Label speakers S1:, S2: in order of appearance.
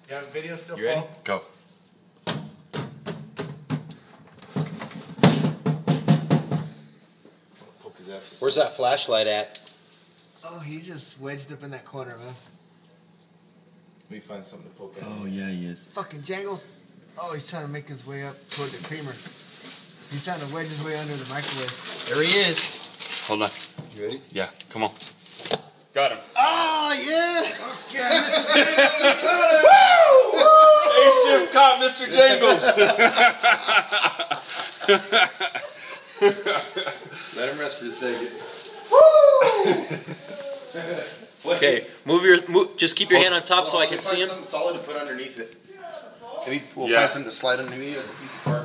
S1: You have a video still,
S2: You ready?
S1: Paul?
S2: Go. Poke his ass with
S3: Where's that flashlight at?
S1: Oh, he's just wedged up in that corner, man.
S2: Let me find something to poke at.
S4: Oh, yeah, he is.
S1: Fucking Jangles. Oh, he's trying to make his way up toward the creamer. He's trying to wedge his way under the microwave.
S3: There he is.
S4: Hold on.
S2: You ready?
S4: Yeah, come on. Got him.
S1: Oh, yeah! Okay,
S4: A-shift caught Mr. Jangles.
S2: Let him rest for a second.
S3: Okay, just keep your hand on top so I can see him.
S2: Something solid to put underneath it. Maybe we'll
S4: Yeah.
S2: find something to slide underneath a piece of cardboard.